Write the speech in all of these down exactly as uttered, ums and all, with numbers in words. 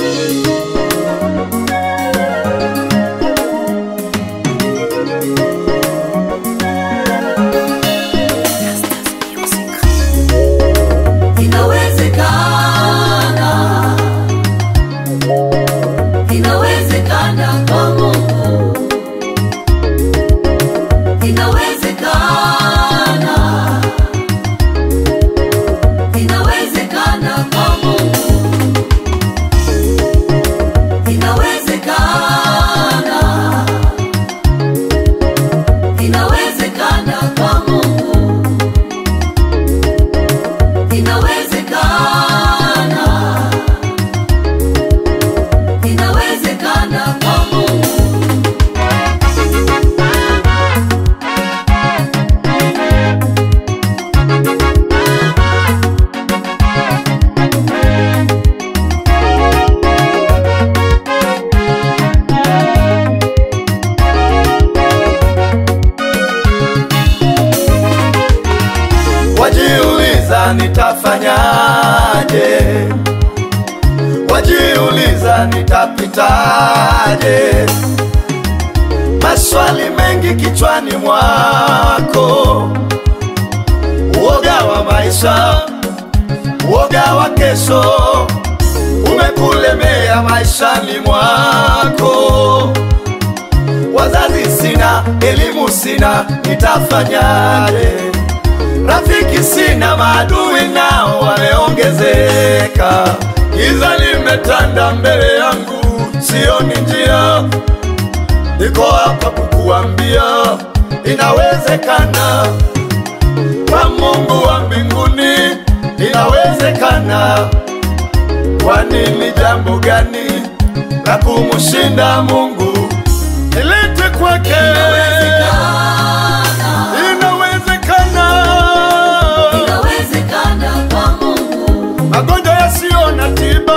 Nitafanyaje? Wajiuliza nitapitaje? Maswali mengi kichwani mwako, uoga wa maisha, uoga wa kesho umekulemea maishani mwako. Wazazi sina, elimu sina, nitafanyaje? Rafiki sina, maadui nao wameongezeka. Giza limetanda mbele yangu, sioni njia. Niko hapa kukuambia inawezekana. Kwa Mungu wa mbinguni inawezekana. Kwani ni jambo gani la kumshinda Mungu? Nilete kwake. Magonjwa yasiyo na tiba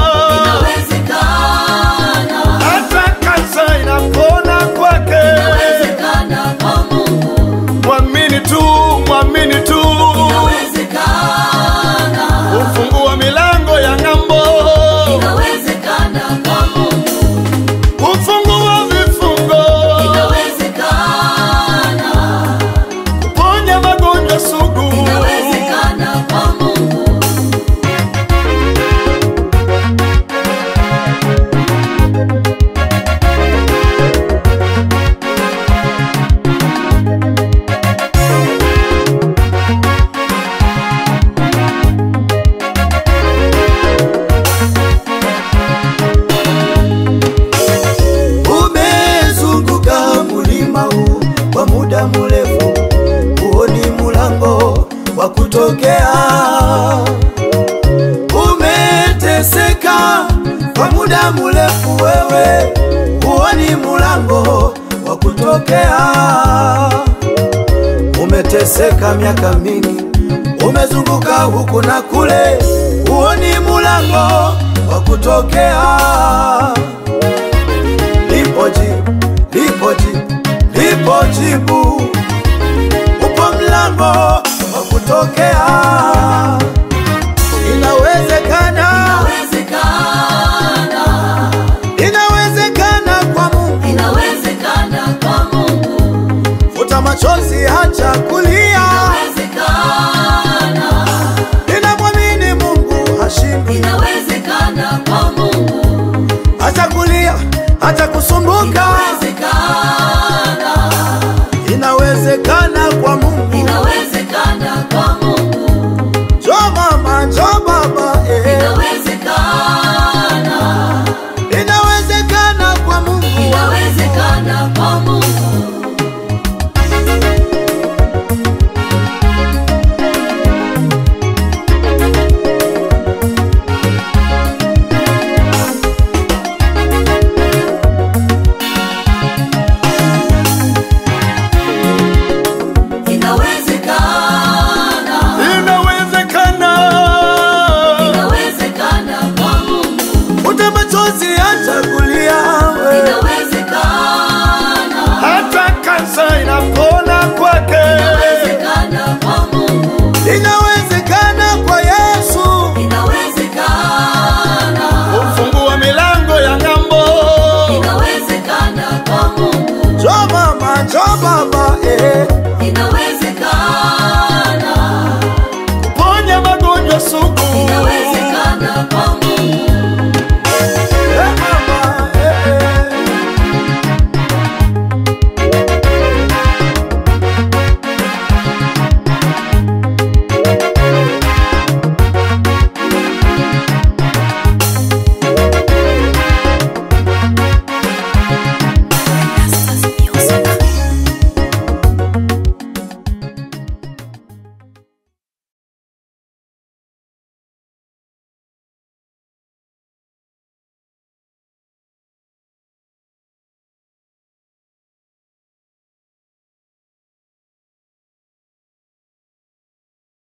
inawezekana. Hata kansa inapona kwake. Inawezekana kwa Mungu. Mwamini tu, mwamini tu. Inawezekana. Ufungua milango ya ng'ambo. Inawezekana kwa Mungu. Ufungua vifungo. Inawezekana. Kuponya magonjwa sugu. Inawezekana kwa Mungu. Murefu huoni mulango wa kutokea. Umeteseka kwa muda murefu, wewe huoni mulango wa kutokea. Umeteseka miaka mingi, umezunguka huku na kule, huoni mulango wa kutokea. Lipo jibu, lipo jibu, lipo jibu, upo mlango wa kutokea. Inawezekana, inawezekana, inawezekana kwa Mungu, inawezekana kwa Mungu. Futa machozi, acha kulia. Inawezekana, ninamwamini Mungu hashindwi. Inawezekana kwa Mungu. Acha kulia, acha kusumbuka. Inawezekana kwa Mungu. Inawezekana kwa Mungu. Jo mama, jo baba, eh. Inawezekana. Inawezekana kwa Mungu. Inawezekana kwa Mungu. Inawezekana. Hata kansa inapona.